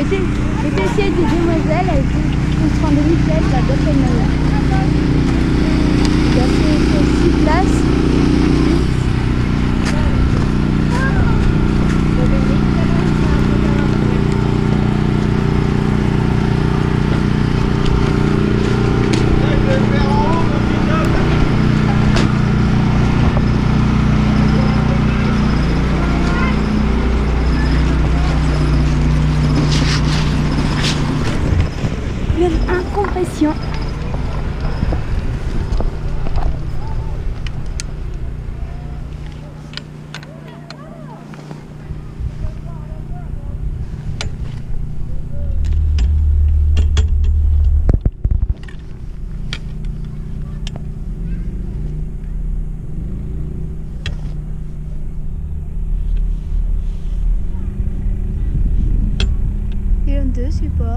Le siège des demoiselles a été construit en 2016 par Doppenheimer. Il a fait 6 places. Incompression. Pylône 2 support.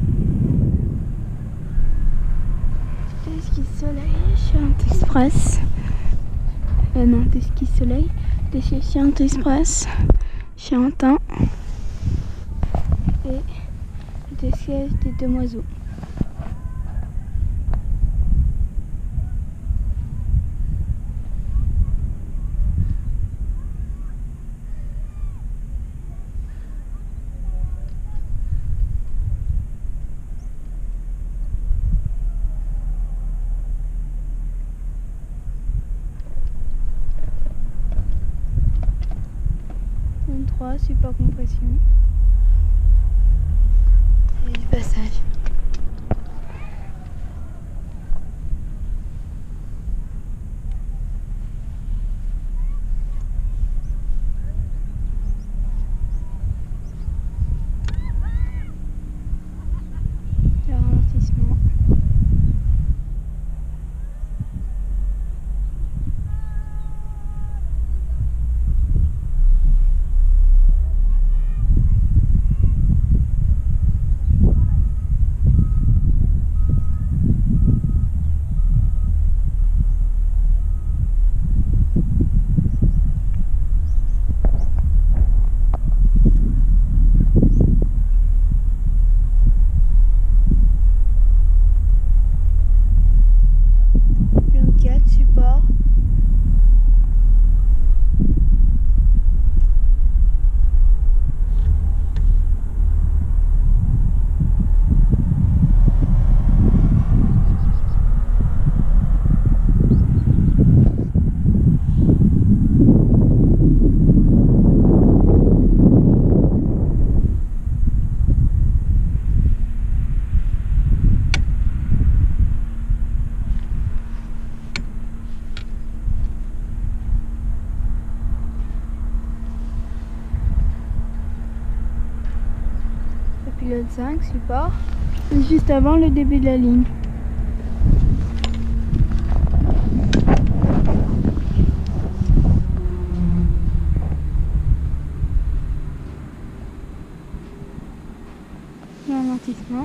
Des skis soleil, Chianti Express. Non, des skis soleil, des Chianti Express, Chiantin. Et des sièges des demoiselles. Super compression et du passage. Le ralentissement. Pylône 5 support, et juste avant le début de la ligne. Ralentissement.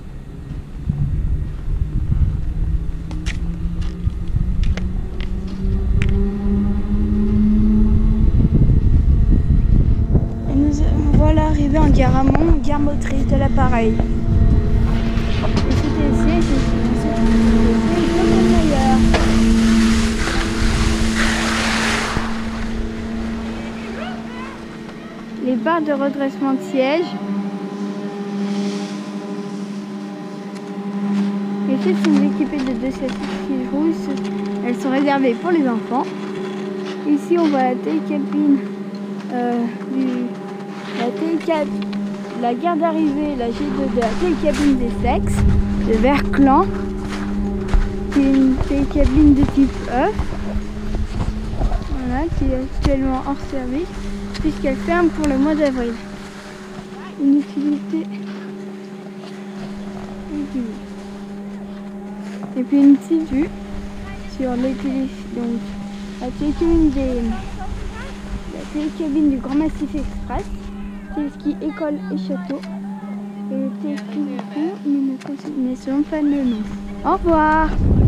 Voilà arrivé en gare amont, gare motrice de l'appareil. Et c'était ici, ailleurs. Les barres de redressement de siège. Les sièges sont équipés de 2 sièges rouges. Elles sont réservées pour les enfants. Ici on voit la télécabine la gare d'arrivée, la G2 de la télécabine des sexes, de Verclan, qui est une télécabine de type E, voilà, qui est actuellement hors service, puisqu'elle ferme pour le mois d'avril. Une utilité. Et puis une petite vue sur les donc la télécabine du Grand Massif Express, téléski école et château, et le téléski ne sont pas le nom. Au revoir.